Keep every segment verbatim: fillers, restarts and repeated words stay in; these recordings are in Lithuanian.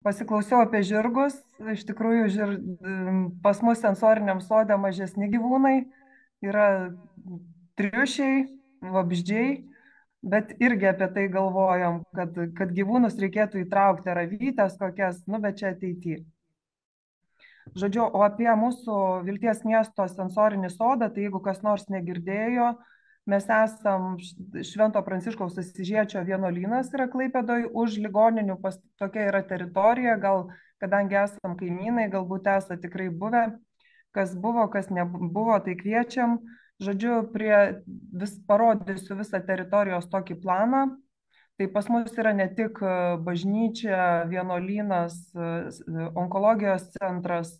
Pasiklausiau apie žirgus. Iš tikrųjų, žir... pas mus sensoriniam sode mažesni gyvūnai yra triušiai, vabzdžiai, bet irgi apie tai galvojom, kad, kad gyvūnus reikėtų įtraukti, ar avytės kokias, nu, bet čia ateityje. Žodžiu, o apie mūsų Vilties miesto sensorinį sodą, tai jeigu kas nors negirdėjo, mes esam Švento Pranciškaus Asyžiečio vienuolynas yra Klaipėdoje, už ligoninių pas, tokia yra teritorija, gal kadangi esam kaimynai, galbūt esate tikrai buvę, kas buvo, kas nebuvo, tai kviečiam. Žodžiu, prie vis parodysiu visą teritorijos tokį planą. Tai pas mus yra ne tik bažnyčia, vienuolynas, onkologijos centras,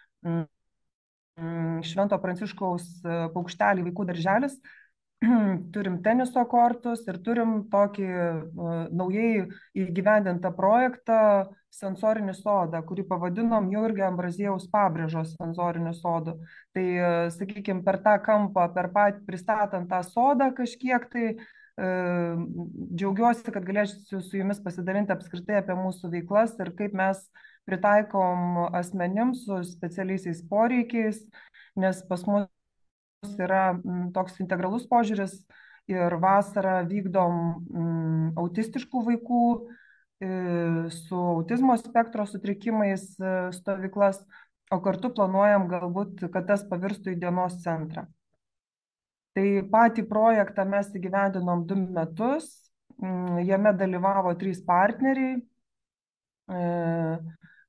Švento Pranciškaus paukštelį vaikų darželis, turim teniso kortus ir turim tokį uh, naujai įgyvendintą projektą sensorinį sodą, kurį pavadinom Jurgio Ambraziejaus Pabrėžos sensoriniu sodu. Tai, uh, sakykime, per tą kampą, per pat pristatant tą sodą kažkiek tai uh, džiaugiuosi, kad galėsiu su jumis pasidalinti apskritai apie mūsų veiklas ir kaip mes pritaikom asmenims su specialiaisiais poreikiais, nes pas mus yra toks integralus požiūris ir vasarą vykdom m, autistiškų vaikų e, su autizmo spektro sutrikimais e, stovyklas, o kartu planuojam galbūt, kad tas pavirstų į dienos centrą. Tai patį projektą mes įgyvendinom du metus, m, jame dalyvavo trys partneriai. E,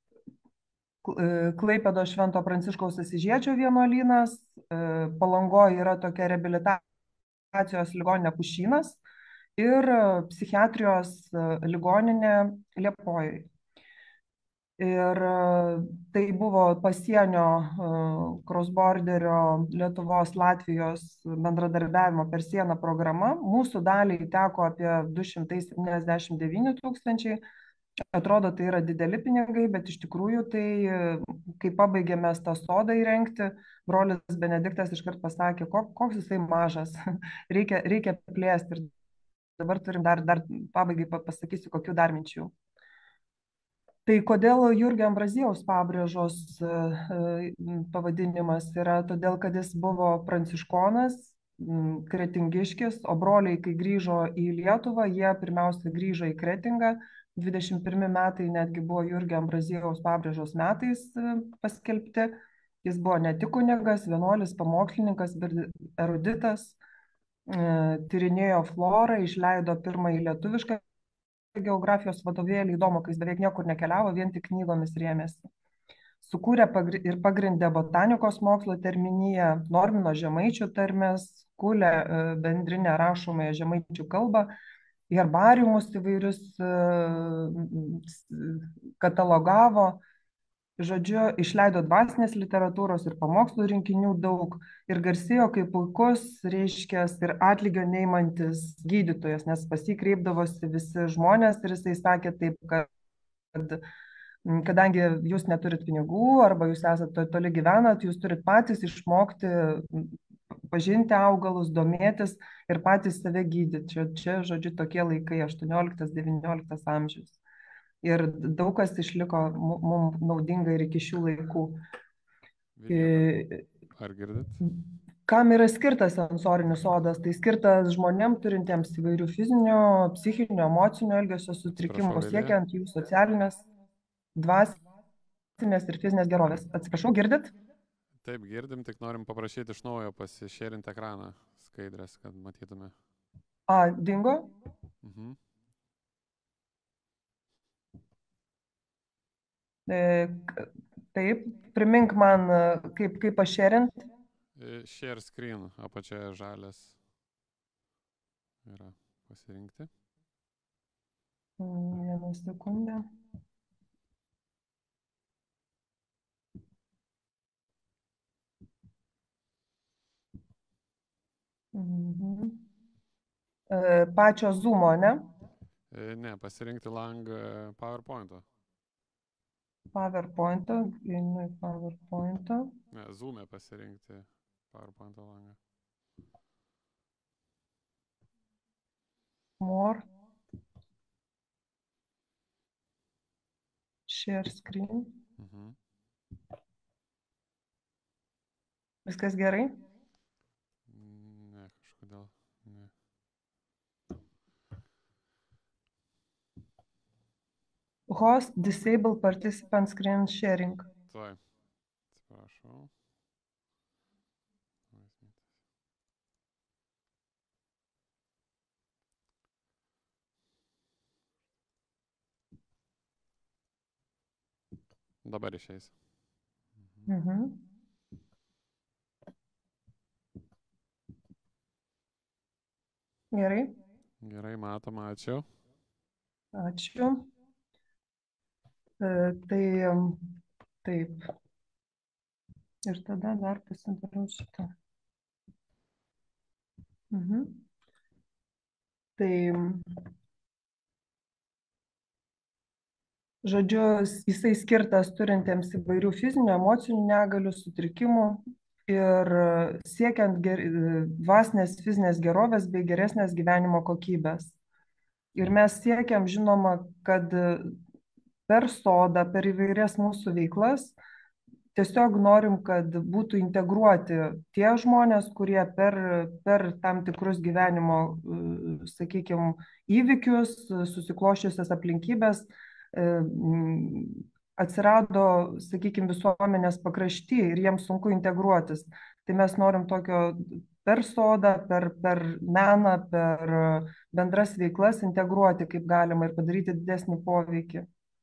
Klaipėdos Švento Pranciškaus Asyžiečio vienuolynas, Palangoje yra tokia reabilitacijos ligoninė Pušynas ir psichiatrijos ligoninė Liepojoj. Ir tai buvo pasienio cross-borderio Lietuvos, Latvijos bendradarbiavimo per sieną programa. Mūsų daliai teko apie du šimtai septyniasdešimt devyni tūkstančiai. Atrodo, tai yra dideli pinigai, bet iš tikrųjų tai, kai pabaigėme tą sodą įrengti, brolis Benediktas iškart pasakė, koks jisai mažas, reikia, reikia plėsti. Ir dabar turim dar, dar pabaigai pasakysiu, kokių dar minčių. Tai kodėl Jurgio Ambraziejaus Pabrėžos pavadinimas yra, todėl kad jis buvo pranciškonas, kretingiškis, o broliai, kai grįžo į Lietuvą, jie pirmiausia grįžo į Kretingą. dvidešimt pirmi metai netgi buvo Jurgio Ambraziejaus Pabrėžos metais paskelbti. Jis buvo ne tik kunigas, vienuolis, pamokslininkas, bet eruditas, tyrinėjo florą, išleido pirmąjį lietuvišką geografijos vadovėlį, įdomu, kai jis beveik niekur nekeliavo, vien tik knygomis rėmėsi. Sukūrė ir pagrindė botanikos mokslo terminiją, normino žemaičių tarmes, kūlė bendrinę rašomąją žemaičių kalbą, herbariumus įvairius katalogavo, žodžiu, išleido dvasinės literatūros ir pamokslų rinkinių daug ir garsėjo kaip puikus, reiškia, ir atlygio neimantis gydytojas, nes pasikreipdavosi visi žmonės ir jisai sakė taip, kad kadangi jūs neturit pinigų arba jūs esate toli gyvenat, jūs turit patys išmokti pažinti augalus, domėtis ir patys save gydyti. Čia, čia, žodžiu, tokie laikai aštuonioliktas devynioliktas amžius. Ir daug kas išliko mums naudinga ir iki šių laikų. Vilija, ar girdit? Kam yra skirtas sensorinis sodas? Tai skirtas žmonėms turintiems įvairių fizinio, psichinio, emocinio elgesio sutrikimų, siekiant jų socialinės, dvasinės ir fizinės gerovės. Atsiprašau, girdit? Taip, girdim, tik norim paprašyti iš naujo pasišėrinti ekraną skaidrės, kad matytume. A, dingo? Mhm. E, taip, primink man, kaip, kaip pašėrint. Share screen, apačioje žalias yra pasirinkti. Vieną sekundę. Mhm. E, pačio Zoomo, ne? E, ne, pasirinkti langą PowerPoint'o. PowerPoint'o, einu į PowerPoint'o. Ne, Zoom'e pasirinkti PowerPoint'o langą. More. Share screen. Mhm. Viskas gerai? Ne, kažkodėl. Ne. Host disable participant screen sharing. Tuoj. Atsiprašau. Dabar išeis. Mhm. Gerai. Gerai, matom, ačiū. Ačiū. E, tai em, taip. Ir tada dar pasidarau šitą. Mhm. Tai, žodžiu, jisai skirtas turintiems įvairių fizinių, emocinių negalių, sutrikimų ir siekiant ger... dvasinės fizinės gerovės bei geresnės gyvenimo kokybės. Ir mes siekiam, žinoma, kad per sodą, per įvairias mūsų veiklas tiesiog norim, kad būtų integruoti tie žmonės, kurie per, per tam tikrus gyvenimo, sakykime, įvykius, susikloščiusias aplinkybės atsirado, sakykime, visuomenės pakrašty ir jiems sunku integruotis. Tai mes norim tokio per sodą, per, per meną, per bendras veiklas integruoti kaip galima ir padaryti didesnį poveikį.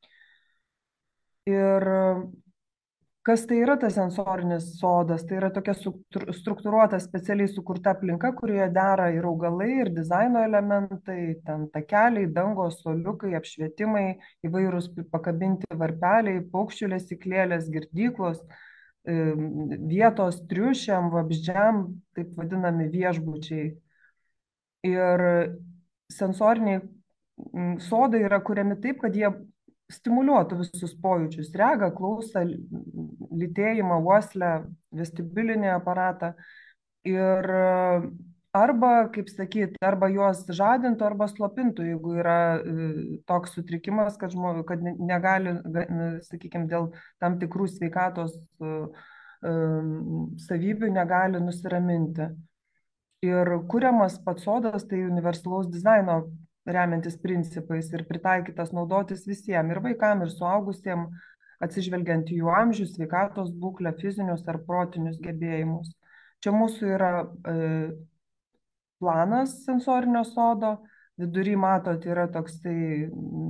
Ir kas tai yra tas sensorinis sodas? Tai yra tokia struktūruota, specialiai sukurta aplinka, kurioje dera ir augalai, ir dizaino elementai, ten takeliai, dangos, suoliukai, apšvietimai, įvairūs pakabinti varpeliai, paukščių lesyklėlės, girdyklos, vietos triušiam, vabzdžiam, taip vadinami viešbučiai. Ir sensoriniai sodai yra kuriami taip, kad jie stimuliuotų visus pojūčius - regą, klausą, lytėjimą, uoslę, vestibulinį aparatą. Ir arba, kaip sakyti, arba juos žadintų, arba slopintų, jeigu yra toks sutrikimas, kad, žmogui, kad negali, sakykime, dėl tam tikrų sveikatos savybių negali nusiraminti. Ir kuriamas pats sodas tai universalaus dizaino remiantis principais ir pritaikytas naudotis visiems, ir vaikams, ir suaugusiems, atsižvelgiant į jų amžių, sveikatos būklę, fizinius ar protinius gebėjimus. Čia mūsų yra e, planas sensorinio sodo, vidury matot yra toksai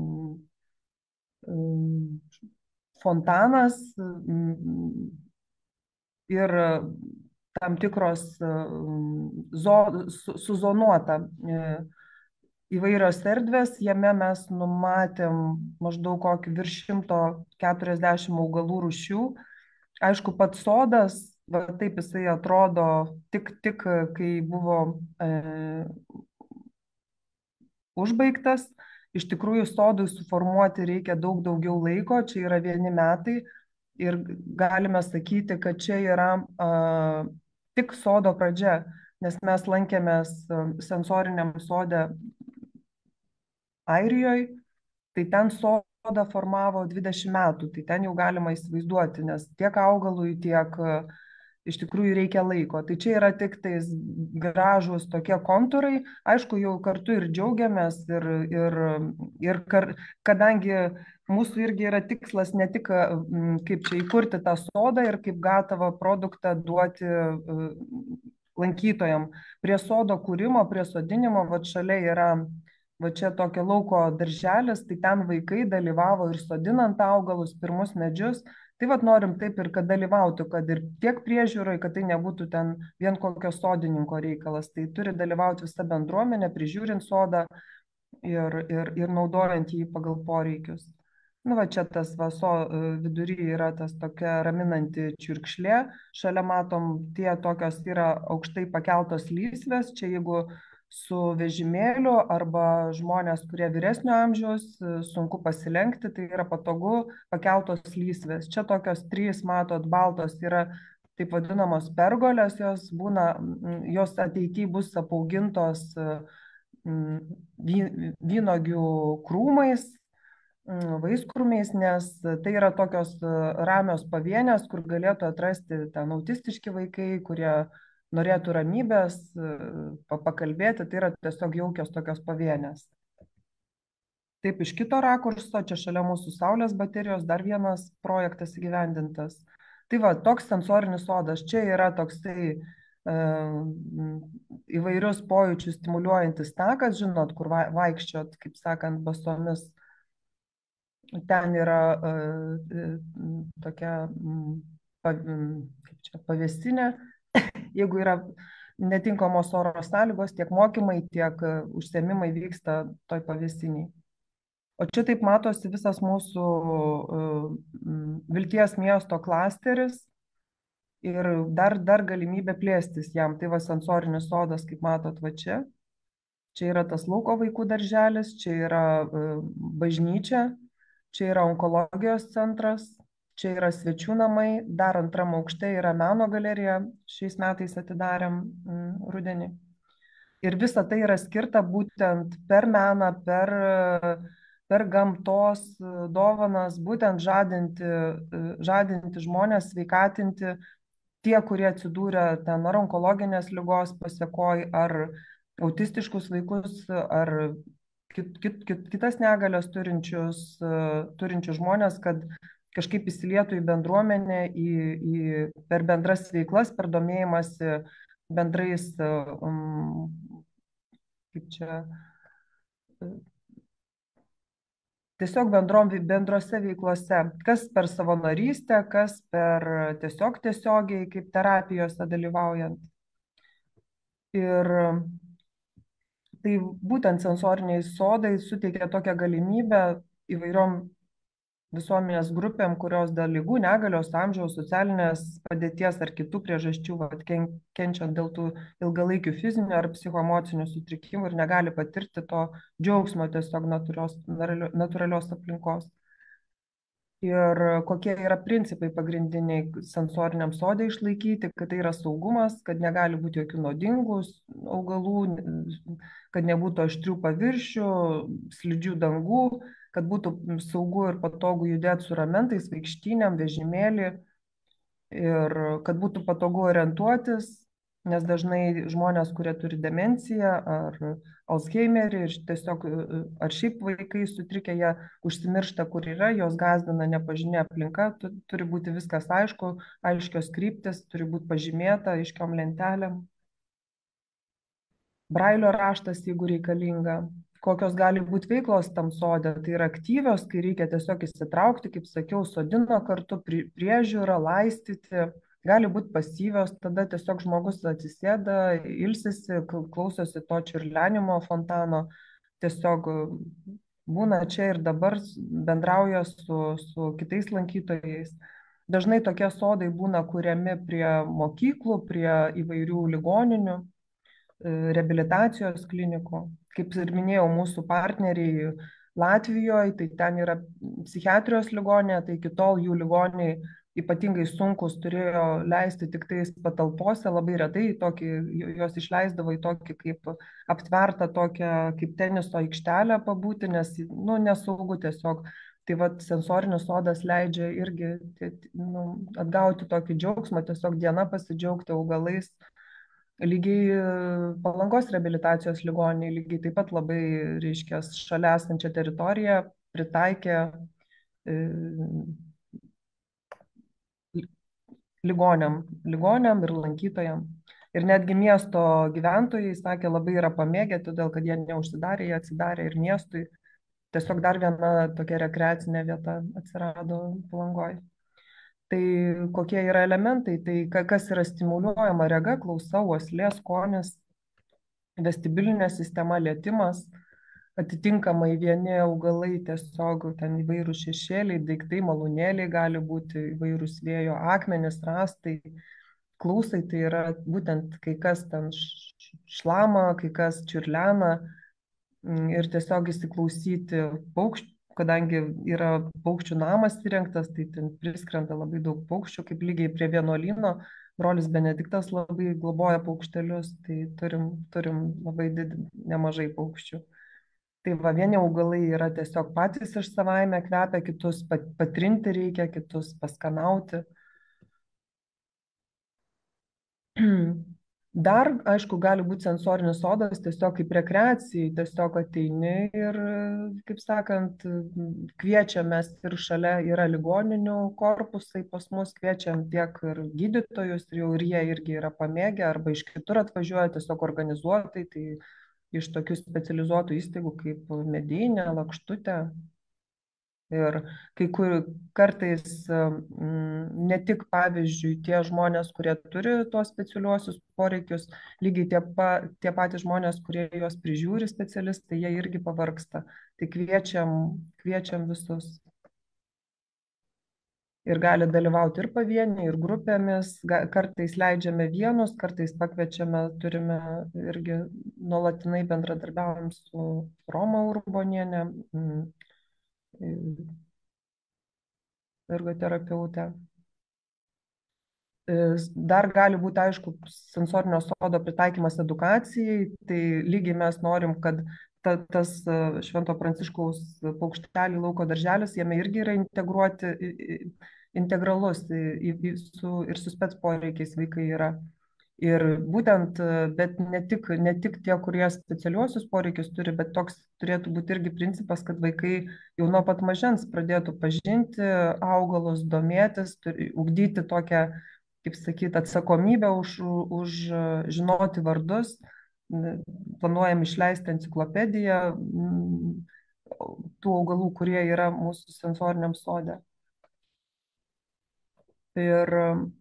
mm, fontanas mm, ir tam tikros zo, su, suzonuota įvairios erdvės, jame mes numatėm maždaug kokį virš šimto keturiasdešimt augalų rūšių. Aišku, pats sodas, va, taip jisai atrodo tik, tik kai buvo e, užbaigtas. Iš tikrųjų, sodui suformuoti reikia daug daugiau laiko, čia yra vieni metai ir galime sakyti, kad čia yra a, tik sodo pradžia, nes mes lankėmės sensoriniam sode Airijoje, tai ten sodą formavo dvidešimt metų, tai ten jau galima įsivaizduoti, nes tiek augalui, tiek iš tikrųjų reikia laiko. Tai čia yra tik tais gražūs tokie kontūrai, aišku, jau kartu ir džiaugiamės, ir, ir, ir kar, kadangi mūsų irgi yra tikslas ne tik kaip čia įkurti tą sodą ir kaip gatavą produktą duoti lankytojam. Prie sodo kūrimo, prie sodinimo, va šalia yra va čia tokio lauko darželis, tai ten vaikai dalyvavo ir sodinant augalus, pirmus medžius. Tai vat norim taip ir kad dalyvautų, kad ir tiek priežiūrai, kad tai nebūtų ten vien kokio sodininko reikalas. Tai turi dalyvauti visa bendruomenė, prižiūrint sodą ir, ir, ir naudojant jį pagal poreikius. Nu, va čia tas vaso vidury yra tas tokia raminanti čiurkšlė. Šalia matom, tie tokios yra aukštai pakeltos lysvės. Čia jeigu su vežimėliu arba žmonės, kurie vyresnio amžiaus, sunku pasilenkti, tai yra patogu pakeltos lysvės. Čia tokios trys, matot, baltos yra taip vadinamos pergolės, jos būna, jos ateityje bus apaugintos vynogių krūmais vaiskrūmiais, nes tai yra tokios ramios pavienės, kur galėtų atrasti ten autistiški vaikai, kurie norėtų ramybės, pakalbėti, tai yra tiesiog jaukios tokios pavienės. Taip, iš kito rakurso, čia šalia mūsų saulės baterijos dar vienas projektas įgyvendintas. Tai va, toks sensorinis sodas, čia yra toksai e, įvairius pojūčius stimuliuojantis takas, žinot, kur vaikščiot, kaip sakant, basomis. Ten yra e, tokia pa, kaip čia, pavėsinė, jeigu yra netinkamos oro sąlygos, tiek mokymai, tiek užsiėmimai vyksta toj pavėsiniai. O čia taip matosi visas mūsų uh, vilties miesto klasteris ir dar, dar galimybė plėstis jam. Tai va sensorinis sodas, kaip matot, va čia. Čia yra tas lauko vaikų darželis, čia yra uh, bažnyčia, čia yra onkologijos centras, čia yra svečių namai, dar antram aukšte yra meno galerija, šiais metais atidarėm um, rudenį. Ir visa tai yra skirta būtent per meną, per uh, per gamtos dovanas, būtent žadinti, žadinti žmonės, sveikatinti tie, kurie atsidūrė ten ar onkologinės ligos pasiekoj, ar autistiškus vaikus, ar kit, kit, kit, kitas negalias turinčius, turinčius žmonės, kad kažkaip įsilietų į bendruomenę, į, į, per bendras veiklas, per domėjimąsi bendrais, um, kaip čia, tiesiog bendrom, bendrose veiklose, kas per savanorystę, kas per tiesiog tiesiogiai, kaip terapijose dalyvaujant. Ir tai būtent sensoriniai sodai suteikia tokią galimybę įvairiom visuomenės grupėm, kurios dėl ligų, negalios, amžiaus, socialinės padėties ar kitų priežasčių vat, ken, kenčiant dėl tų ilgalaikių fizinių ar psichoemocinių sutrikimų ir negali patirti to džiaugsmo tiesiog natūralios, natūralios aplinkos. Ir kokie yra principai pagrindiniai sensoriniam sodai išlaikyti, kad tai yra saugumas, kad negali būti jokių nuodingų augalų, kad nebūtų aštrių paviršių, slidžių dangų, kad būtų saugu ir patogu judėti su ramentais, vaikštynėm, vežimėlį ir kad būtų patogu orientuotis, nes dažnai žmonės, kurie turi demenciją ar Alzheimerį ir tiesiog ar šiaip vaikai sutrikę, jie užsimiršta, kur yra, jos gazdina nepažinė aplinka, turi būti viskas aišku, aiškios kryptis, turi būti pažymėta aiškiom lentelėm. Brailio raštas, jeigu reikalinga. Kokios gali būti veiklos tam sode, tai yra aktyvios, kai reikia tiesiog įsitraukti, kaip sakiau, sodino kartu, priežiūrą, laistyti. Gali būti pasyvios, tada tiesiog žmogus atsisėda, ilsisi, klausosi to čiurlenimo fontano, tiesiog būna čia ir dabar, bendrauja su, su kitais lankytojais. Dažnai tokie sodai būna kuriami prie mokyklų, prie įvairių ligoninių, reabilitacijos klinikų. Kaip ir minėjau, mūsų partneriai Latvijoje, tai ten yra psichiatrijos ligoninė, tai iki tol jų ligoniai ypatingai sunkus turėjo leisti tik tais patalpose, labai retai tokį, jos išleisdavo į tokį kaip aptvertą tokią kaip teniso aikštelę pabūti, nes nu, nesaugu tiesiog. Tai vat sensorinis sodas leidžia irgi nu, atgauti tokį džiaugsmą, tiesiog diena pasidžiaugti augalais. Lygiai Palangos reabilitacijos ligoniniai, lygiai taip pat labai, reiškia, šalia esančią teritoriją pritaikė e, ligoniam, ligoniam ir lankytojam. Ir netgi miesto gyventojai, sakė, labai yra pamėgę, todėl kad jie neužsidarė, jie atsidarė ir miestui. Tiesiog dar viena tokia rekreacinė vieta atsirado Palangoje. Tai kokie yra elementai, tai kas yra stimuliuojama rega, klausa, uoslė, skonis, vestibulinė sistema, lietimas, atitinkamai vieni augalai tiesiog ten įvairūs šešėliai, daiktai, malūnėliai gali būti įvairūs vėjo akmenys, rąstai, klausai, tai yra būtent kai kas ten šlama, kai kas čiurlena ir tiesiog įsiklausyti paukščių. Kadangi yra paukščių namas įrengtas, tai ten priskrenda labai daug paukščių, kaip lygiai prie vienuolyno. Brolis Benediktas labai globoja paukštelius, tai turim, turim labai did, nemažai paukščių. Tai va, vieni augalai yra tiesiog patys iš savaime kvepia, kitus pat- patrinti reikia, kitus paskanauti. Dar, aišku, gali būti sensorinis sodas tiesiog kaip rekreacijai, tiesiog ateini ir, kaip sakant, kviečiam mes ir šalia yra ligoninių korpusai pas mus, kviečiam tiek ir gydytojus, ir jau ir jie irgi yra pamėgę, arba iš kitur atvažiuoja tiesiog organizuotai, tai iš tokių specializuotų įstaigų kaip Medeinė, Lakštutė. Ir kai kur kartais mm, ne tik, pavyzdžiui, tie žmonės, kurie turi tuos specialiuosius poreikius, lygiai tie, pa, tie patys žmonės, kurie juos prižiūri specialistai, jie irgi pavargsta. Tai kviečiam, kviečiam visus. Ir gali dalyvauti ir pavieniai, ir grupėmis. Ga, kartais leidžiame vienus, kartais pakviečiame, turime irgi nuolatinai bendradarbiavom su Roma Urbonienė, mm, ergoterapeutė. Dar gali būti, aišku, sensorinio sodo pritaikymas edukacijai, tai lygiai mes norim, kad ta, tas Švento Pranciškaus paukštelių lauko darželis, jame irgi yra integruoti, integralus į, į, su, ir su spec poreikiais vaikai yra. Ir būtent, bet ne tik, ne tik tie, kurie specialiuosius poreikius turi, bet toks turėtų būti irgi principas, kad vaikai jau nuo pat mažens pradėtų pažinti augalus, domėtis, turi, ugdyti tokią, kaip sakyti, atsakomybę už, už žinoti vardus. Planuojam išleisti enciklopediją tų augalų, kurie yra mūsų sensoriniam sode. Ir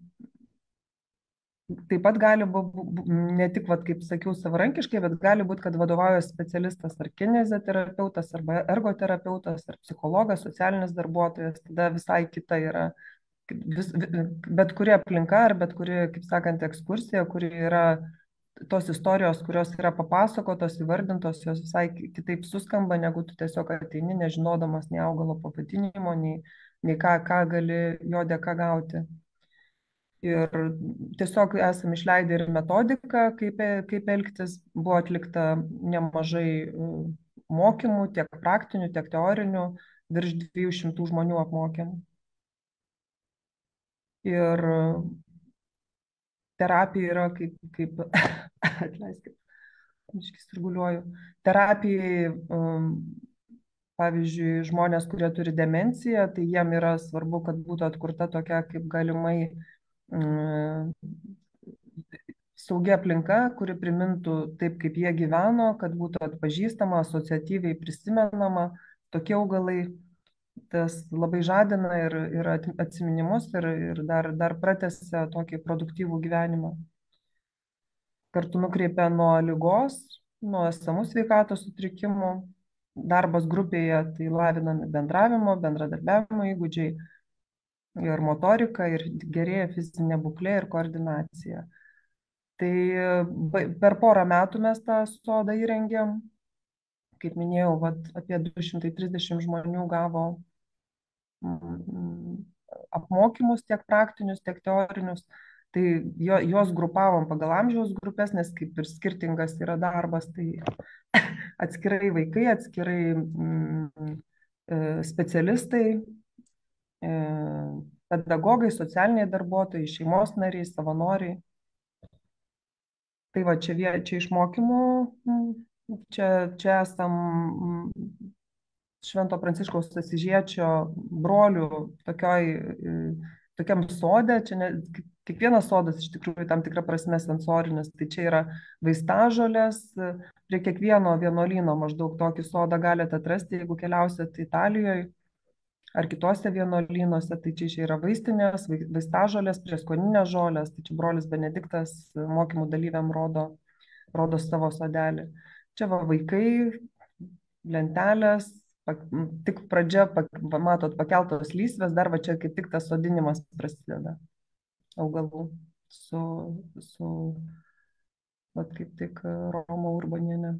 taip pat gali būti, ne tik, vat, kaip sakiau, savarankiškai, bet gali būti, kad vadovauja specialistas ar kineziterapeutas, arba ergoterapeutas, ar psichologas, socialinis darbuotojas, tada visai kita yra. Vis, bet kuri aplinka, ar bet kuri, kaip sakant, ekskursija, kuri yra tos istorijos, kurios yra papasakotos, įvardintos, jos visai kitaip suskamba, negu tu tiesiog ateini, nežinodamas nei augalo pavadinimo, nei, nei ką, ką gali jo dėka gauti. Ir tiesiog esame išleidę ir metodiką, kaip, kaip elgtis. Buvo atlikta nemažai mokymų, tiek praktinių, tiek teorinių, virš dviejų šimtų žmonių apmokėm. Ir terapija yra kaip, kaip atleiskit, miškis sirguliuoju. Terapijai, um, pavyzdžiui, žmonės, kurie turi demenciją, tai jiem yra svarbu, kad būtų atkurta tokia kaip galimai saugia aplinka, kuri primintų taip, kaip jie gyveno, kad būtų atpažįstama, asociatyviai prisimenama. Tokie augalai tas labai žadina ir, ir atsiminimus ir, ir dar, dar pratęsia tokį produktyvų gyvenimą. Kartu nukreipia nuo ligos, nuo esamų sveikatos sutrikimų. Darbas grupėje tai lavinami bendravimo, bendradarbiavimo įgūdžiai ir motorika, ir gerėja fizinė būklė ir koordinacija. Tai per porą metų mes tą sodą įrengėm. Kaip minėjau, vat, apie du šimtai trisdešimt žmonių gavo apmokymus tiek praktinius, tiek teorinius. Tai jo, juos grupavom pagal amžiaus grupės, nes kaip ir skirtingas yra darbas, tai atskirai vaikai, atskirai mm, specialistai, pedagogai, socialiniai darbuotojai, šeimos nariai, savanoriai. Tai va, čia, čia iš mokymų, čia, čia esam Švento Pranciškaus Asyžiečio brolių tokioj, tokiam sode. Čia ne, kiekvienas sodas iš tikrųjų tam tikrą prasme sensorinis. Tai čia yra vaistažolės, prie kiekvieno vienuolyno maždaug tokį sodą galite atrasti, jeigu keliausite Italijoje ar kitose vienuolynuose, tai čia, čia yra vaistinės, vaistažolės, prieskoninės žolės, tai čia brolis Benediktas mokymų dalyviam rodo, rodo savo sodelį. Čia va vaikai, lentelės, tik pradžia, matot, pakeltos lysvės, dar va čia kaip tik tas sodinimas prasideda augalų su, su va, kaip tik Roma Urbonienė.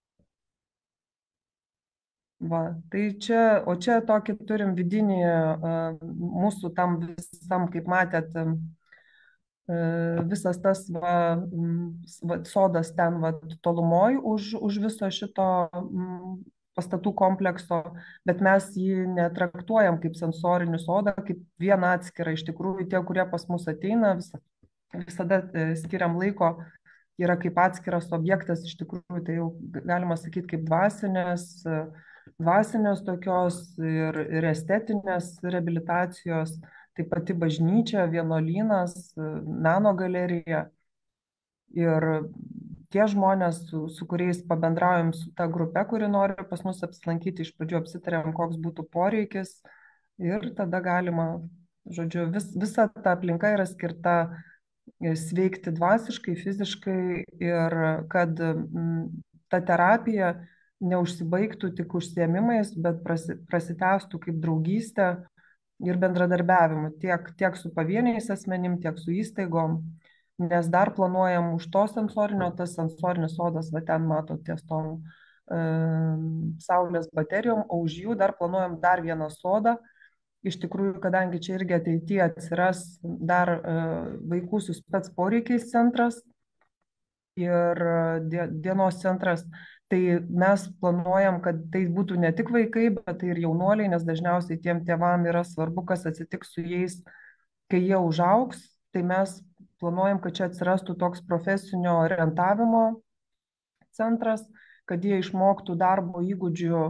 Va, tai čia, o čia tokį turim vidinį mūsų tam visam, kaip matėt, visas tas va, va, sodas ten va, tolumoj už, už viso šito pastatų komplekso, bet mes jį netraktuojam kaip sensorinį sodą, kaip vieną atskirą. Iš tikrųjų, tie, kurie pas mus ateina, vis, visada skiriam laiko, yra kaip atskiras objektas, iš tikrųjų, tai jau galima sakyti kaip dvasinės, dvasinės tokios ir, ir estetinės reabilitacijos, tai pati bažnyčia, vienuolynas, meno galerija. Ir tie žmonės, su, su kuriais pabendraujam su ta grupe, kuri nori pas mus apsilankyti, iš pradžių apsitarėm, koks būtų poreikis ir tada galima, žodžiu, vis, visa ta aplinka yra skirta sveikti dvasiškai, fiziškai ir kad m, ta terapija neužsibaigtų tik užsiėmimais, bet prasi, prasitęstų kaip draugystė ir bendradarbiavimu tiek, tiek su pavieniais asmenim, tiek su įstaigom. Nes dar planuojam už to sensorinio, tas sensorinis sodas, va ten matot ties tom e, saulės baterijom, o už jų dar planuojam dar vieną sodą. Iš tikrųjų, kadangi čia irgi ateityje atsiras dar e, vaikų su spec poreikiais centras ir die, dienos centras, tai mes planuojam, kad tai būtų ne tik vaikai, bet tai ir jaunuoliai, nes dažniausiai tiem tėvam yra svarbu, kas atsitiks su jais, kai jie užaugs, tai mes planuojam, kad čia atsirastų toks profesinio orientavimo centras, kad jie išmoktų darbo įgūdžių,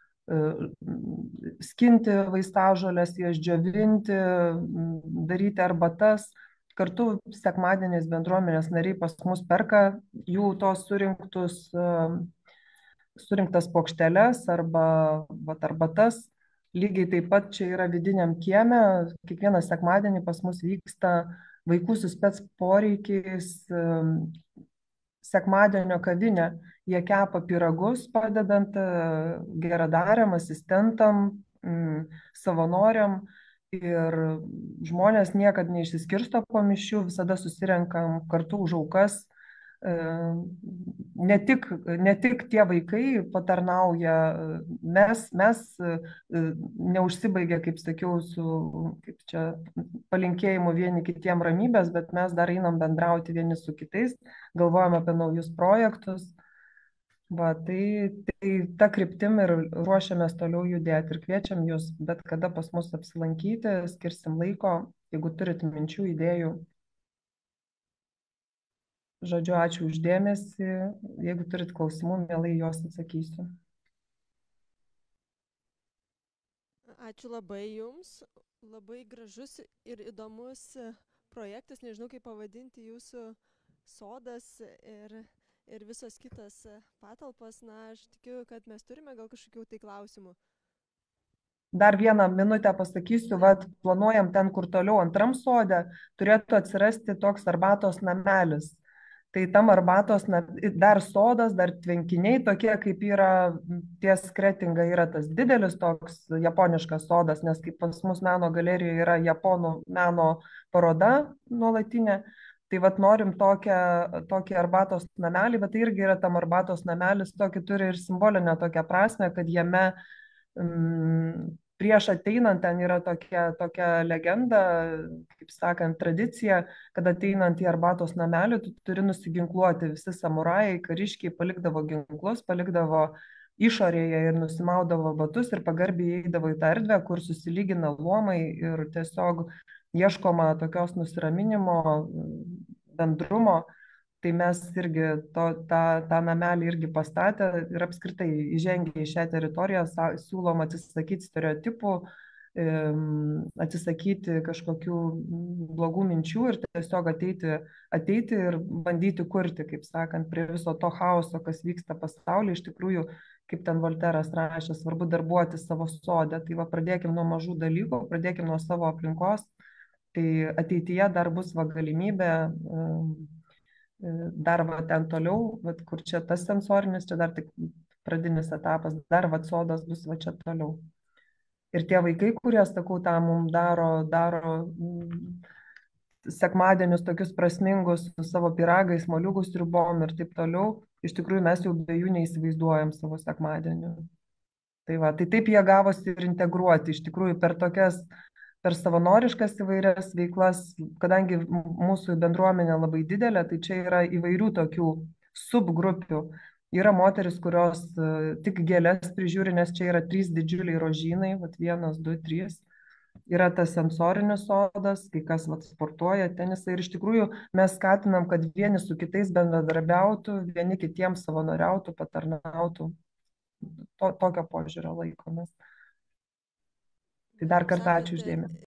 skinti vaistažoles, jas džiovinti, daryti arbatas. Kartu sekmadieniais bendruomenės nariai pas mus perka jų tos surinktus, surinktas plokšteles arba vat, arbatas. Lygiai taip pat čia yra vidiniam kieme, kiekvieną sekmadienį pas mus vyksta vaikų su spec poreikiais sekmadienio kavinė. Jie kepa pyragus, padedant geradariam, asistentam, savanoriam. Ir žmonės niekad neišsiskirsto po mišių, visada susirenkam kartu už aukas. Ne tik, ne tik tie vaikai patarnauja, mes, mes neužsibaigia, kaip sakiau, su kaip čia, palinkėjimu vieni kitiem ramybės, bet mes dar einam bendrauti vieni su kitais, galvojam apie naujus projektus. Va, tai, tai ta kryptim ir ruošiamės toliau judėti ir kviečiam jūs bet kada pas mus apsilankyti, skirsim laiko, jeigu turit minčių, idėjų. Žodžiu, ačiū uždėmesį. Jeigu turit klausimų, mielai juos atsakysiu. Ačiū labai jums. Labai gražus ir įdomus projektas. Nežinau, kaip pavadinti jūsų sodas ir, ir visos kitas patalpas. Na, aš tikiu, kad mes turime gal kažkokių tai klausimų. Dar vieną minutę pasakysiu, vat, planuojam ten, kur toliau antram sode, turėtų atsirasti toks arbatos namelis. Tai tam arbatos, dar sodas, dar tvenkiniai, tokie kaip yra ties Kretinga, yra tas didelis toks japoniškas sodas, nes kaip pas mus meno galerijoje yra japonų meno paroda nuolatinė, tai vat norim tokią, tokį arbatos namelį, bet tai irgi yra tam arbatos namelis, tokį turi ir simbolinę tokią prasme, kad jame mm, prieš ateinant ten yra tokia, tokia legenda, kaip sakant, tradicija, kad ateinant į arbatos namelį, tu turi nusiginkluoti. Visi samurajai, kariškiai palikdavo ginklus, palikdavo išorėje ir nusimaudavo batus ir pagarbiai eidavo į tą erdvę, kur susilygina luomai ir tiesiog ieškoma tokios nusiraminimo, bendrumo. Tai mes irgi to, tą, tą namelį irgi pastatę ir apskritai įžengę į šią teritoriją siūlom atsisakyti stereotipų, atsisakyti kažkokių blogų minčių ir tiesiog ateiti, ateiti ir bandyti kurti, kaip sakant, prie viso to chaoso, kas vyksta pasaulyje. Iš tikrųjų, kaip ten Volteras rašė, svarbu darbuoti savo sode. Tai va, pradėkim nuo mažų dalykų, pradėkim nuo savo aplinkos. Tai ateityje dar bus va galimybė dar va ten toliau, va, kur čia tas sensorinis, čia dar tik pradinis etapas, dar va sodas bus va čia toliau. Ir tie vaikai, kurie, sakau, tą mums daro, daro mm, sekmadienius tokius prasmingus su savo pyragais, moliūgų sriubom ir taip toliau, iš tikrųjų mes jau be jų neįsivaizduojam savo sekmadienių. Tai va, tai taip jie gavosi ir integruoti, iš tikrųjų per tokias per savanoriškas įvairias veiklas, kadangi mūsų bendruomenė labai didelė, tai čia yra įvairių tokių subgrupių. Yra moteris, kurios e, tik gėlės prižiūri, nes čia yra trys didžiuliai rožynai, vat vienas, du, trys. Yra tas sensorinis sodas, kai kas vat, sportuoja, tenisą ir iš tikrųjų mes skatinam, kad vieni su kitais bendradarbiautų, vieni kitiems savanoriautų, patarnautų. To, tokio požiūrio laikomės. Tai dar Kaip kartą ačiū sakėte, uždėmesi.